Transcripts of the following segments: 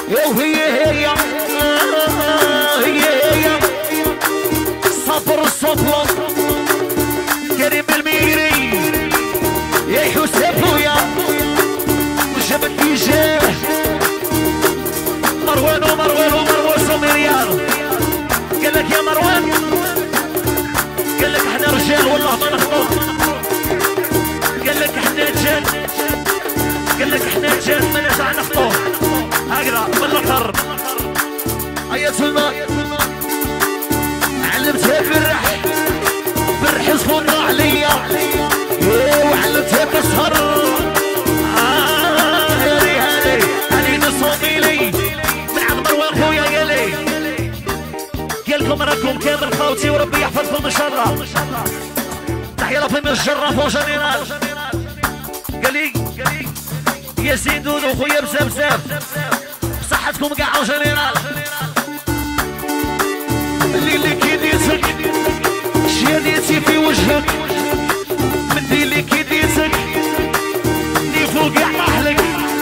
وهي هي هي صبر الصفوة كريم الميري يا حسين خويا وجبت إيجاه مروان سوميريان قال لك يا مروان قال لك احنا رجال والله ما نخطط قال لك احنا رجال قال لك احنا رجال ما نرجع نخطط هكذا بالقر هيا سلمى علمتها بالرح صفونا عليا وعلمتها بالسهر هذه نصومي لي من عند مروان خويا قالكم راكم كامل خوتي وربي يحفظكم ان شاء الله. تحية لفيلم الجراف وجنرال قالي ياسين دودو خويا بزاف بصحتكم كاع وجنرال اللي كيديتك شياديتي في وجهك مندي اللي كيديتك نيفو كاع راحلك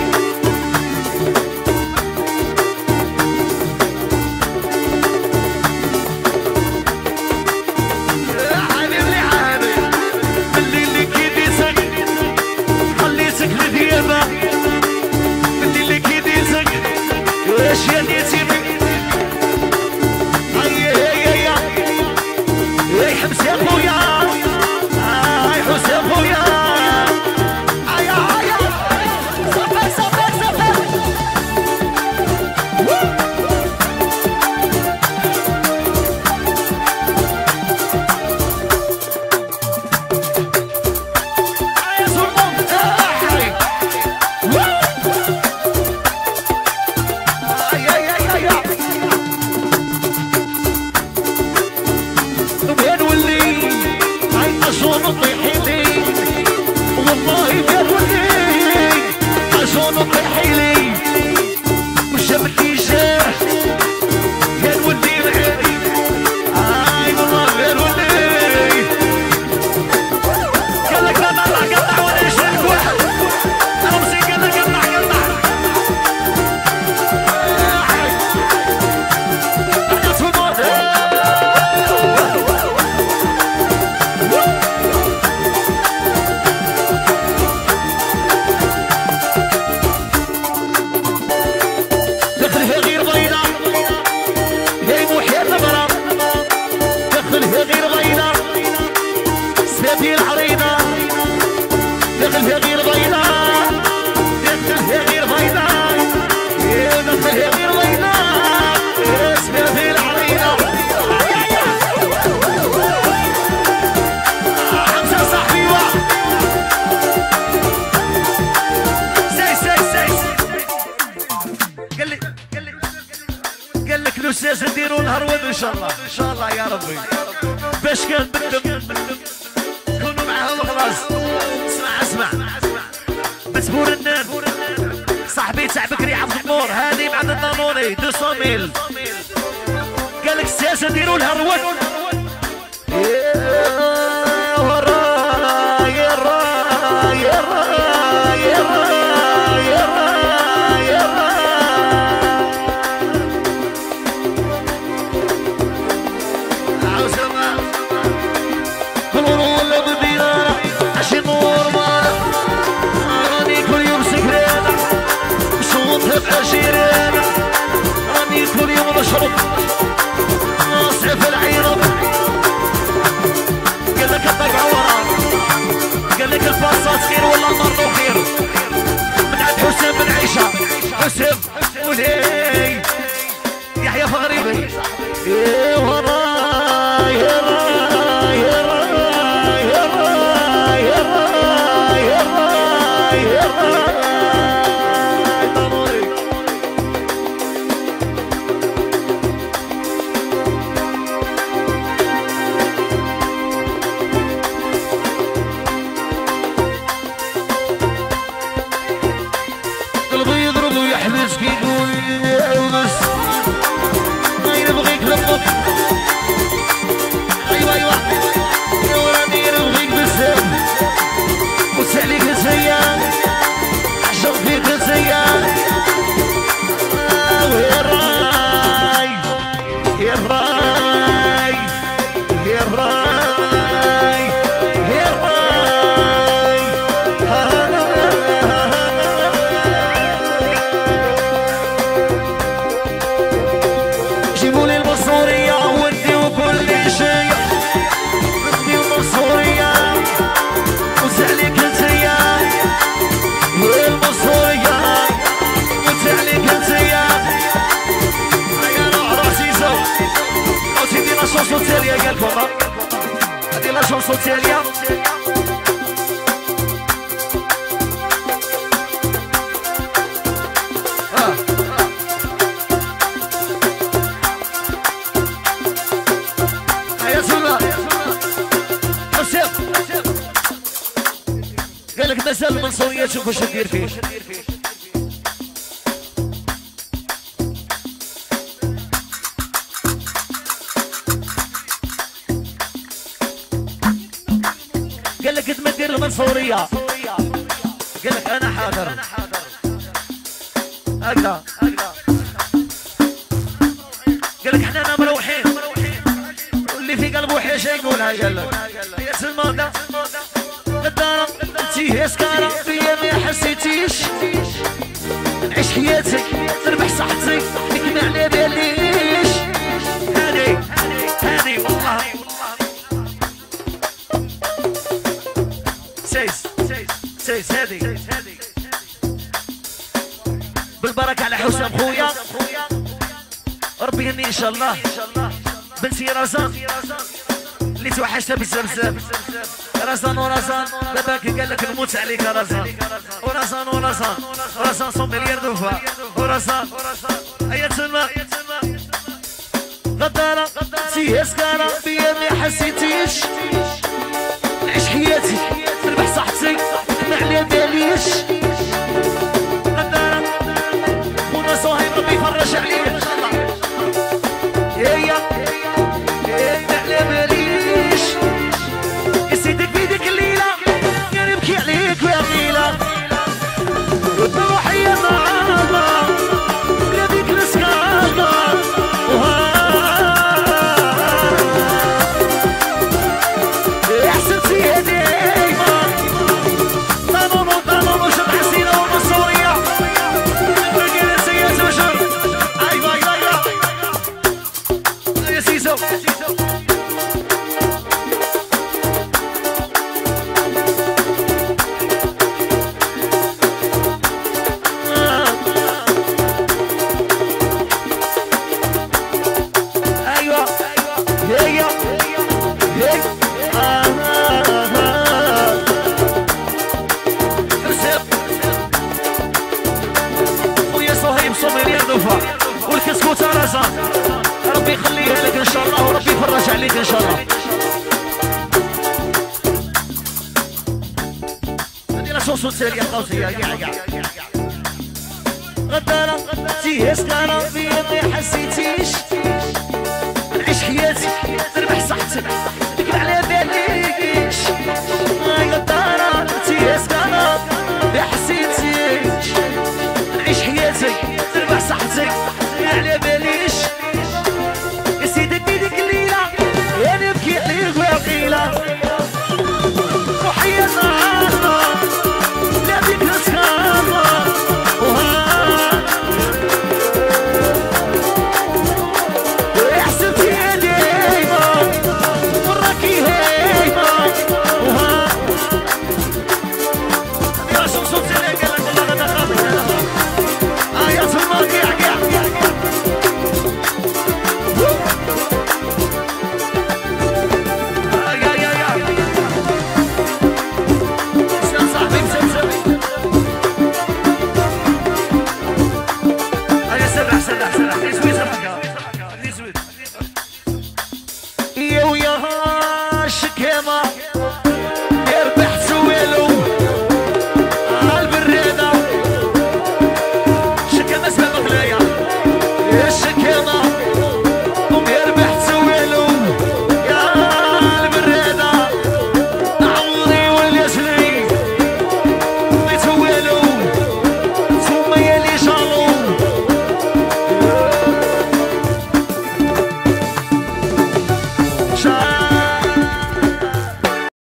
شياديتي هيا حمس يا خويا هاي حسين خويا هيا صفر نديروا نهار ود ان شاء الله يا ربي باش كان بدهم كونوا معاهم خلاص. اسمع مسبور النان صاحبي تاع بكري عبد النور هذه مع الضموني 200 ميل قال لك السياسه نديروا لها الود راني كل يوم نشرب ناصف العيرب قال لك الطقع ورا قال لك الباصات خير ولا المرض خير من عند حسين بن عيشه حسين ولي يحيى فغريبي قال لك مازال المنصوريه تشوف واش دير فيه. قال لك قد ما دير المنصوريه، قال لك انا حاضر هكذا. قال لك حنا مروحين واللي في قلبه حاجه يقولها. قال لك يا سلمى غدارة انتي سكارة فيا ما حسيتيش، نعيش حياتك نربح صحتك لك ما على باليش. هاني والله سيس هادي بالبركة على حسام خويا، ربي يهني ان شاء الله. بنتي رزان اللي توحشتها بزاف رزان ورزان داباك قال لك نموت عليك رزان ورزان صوم مليار دفا ورزان ايا تما غدارة انتي سكارة فيا ما حسيتيش، نعيش حياتي نربح صحتي ما على باليش. غدارة خونا صهيب ربي يفرج عليك ان شاء الله. هي ما على باليش يا سيدك بيدك الليلة يا نبكي عليك يا غيلة وتروحي يا معاما بلا بيك السكارة احسنتي يا ديما ضمنوا شد حسينة والمنصورية رجال سياسة بشر. ايوا يا سيسو خويا صهيب صوميليار دفا والكسكوت رزان ربي يخليها لك ان شاء الله وربي يفرج عليك ان شاء الله. هذه لا صوصو سيريا قوسيه كاع غدارة انتي سكارة فيا ما حسيتيش، نعيش حياتي نربح صحتك